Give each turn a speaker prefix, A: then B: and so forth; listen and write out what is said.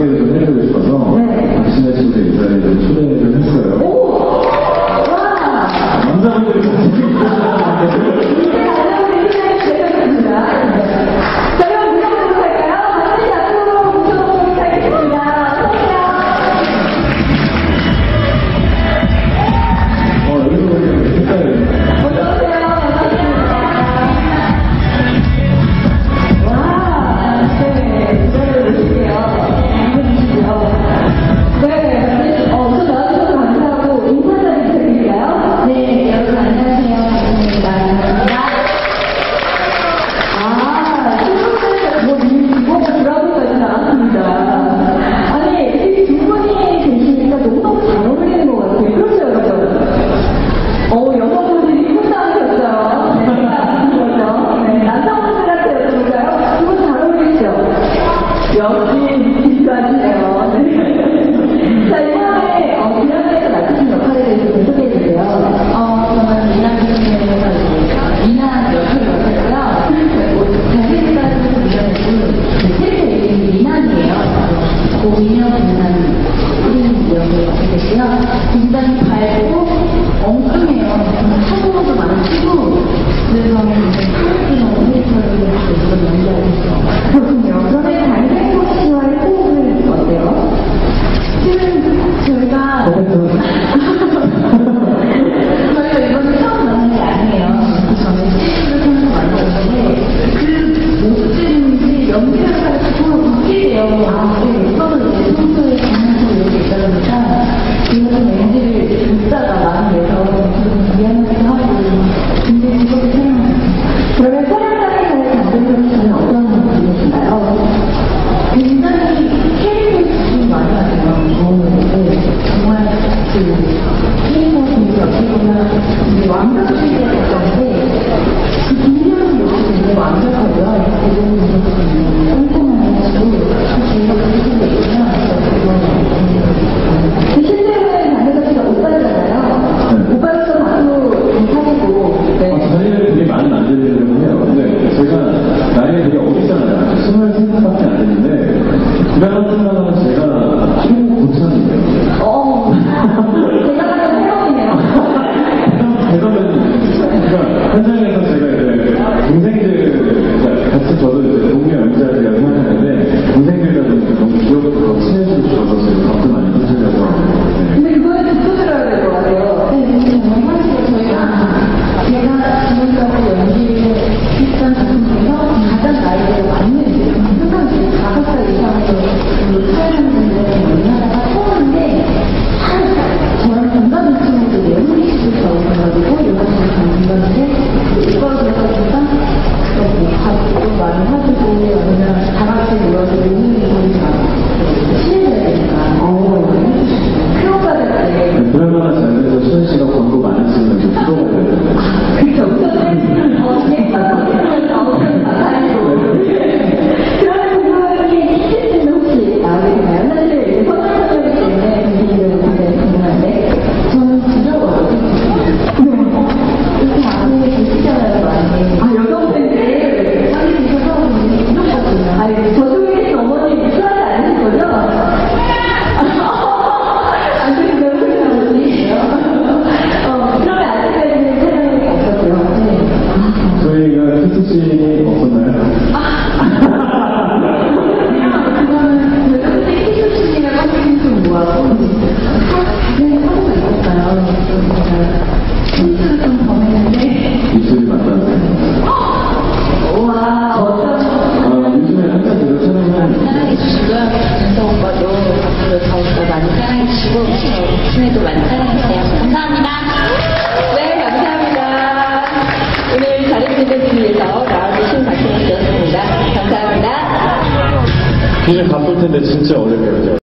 A: 소개를 좀 해드리고 싶어서 당신의 집에 이 자리에 좀 초대를 했어요.
B: 오! 와!
A: 남자분들이
B: 굉장히 밝고 엉뚱해요. 사고도 많이 치고 그래서 굉장히 캐릭터를 연기하고 있어요. 그렇군요. 그러면 달팽이 씨와의 호흡은 어때요? 지금 저희가 이번에 처음 만난 게 아니에요. 저는 시리즈를 처음 만났는데 그 모습들인지 연기를 가지고 바뀌게 돼요. 서로 이제 평소에 장난치고 이렇게 있다 보니까 이런 멘트를 듣다가 많이 내서 좀 미안하기도 하고 굉장히 그렇게 생각해요. 그러면 촬영장에서의 장동건 씨는 어떤 분이신가요? 굉장히 캐릭터 집중 많이 하세요. 정말 그 캐릭터 분들이 어떻게 보면 완벽주의에 가까운데 그 분명한 모습이 굉장히 완벽하고요. 대부분 분들이 꼼꼼하게 하시고 저희가 그렇게 생각했으면 실제로는 장동건 씨가 오빠잖아요. 오빠로서 바로 사귀고
A: 저희는 되게 많이 만들려고 해요. 근데 제가 나이가 되게 어리잖아요. 23밖에 안 되는데 그날 끝나면 제가 초고참이에요.
B: 제가 하는 새로이네요.
A: 그러니까 현장에서 제가 이제 동생들 같이 저도 이제 동료 연기자들이라고 생각하는데 동생들과 너무 귀엽고 친해지고 싶어서 제가 밥도 많이 해주려고 하고.
B: 근데 그거는 듣고 들어야 될 것 같아요. 정말 저희가 제가 지금까지 연기를 했던 작품 중에서 가장 나이에 맞는 항상 5살 이상으로 촬영하는 분들을 만나다가 처음인데 저랑 동갑인 친구들 내용이 있어가지고 요가실을 가는 건데 이걸 그래서 제가 밥도 많이 사주고 아니면 다 같이 모여서 모임이 친해져야 되니까 필요가 될
A: 드라마가 잘 돼서 수현 씨가 광고 많이 쓰면 좀 필요가 돼요.
B: 그쵸. 그러면 그분이 히트는 혹시 나오게 되나요? 사실 이제 선언적이기 때문에 분위기를 굉장히 궁금한데 저는 두려워요. 이렇게 앞에 계시잖아요, 많이. 여성 팬들 많이 계셔서 두렵거든요. 저쪽에 어머니 불안이 아니신 거죠? 안 그래도 그런 분이세요. 그러면 아직까지는 촬영이 없었고요.
A: 저희가 키스씬이 없었나요?
B: 그거는 그때 키스씬이랑 컴퓨팅 좀 모아서 당연히 사고가 있었어요. 힌트를 좀 범했는데
A: 입술이 맞닿았어요.
B: 와 어떤
A: 요즘에 한참 제가 촬영을
C: 사랑해주시고요. 윤성 오빠도 앞으로 더욱더 많이 사랑해주시고 친해도 많이 사랑해주세요. 감사합니다.
B: 네, 감사합니다. 오늘 잘해주신 분들 위해서 나와주신 박수를 주셨습니다. 감사합니다.
A: 굉장히 바쁠 텐데 진짜 어렵게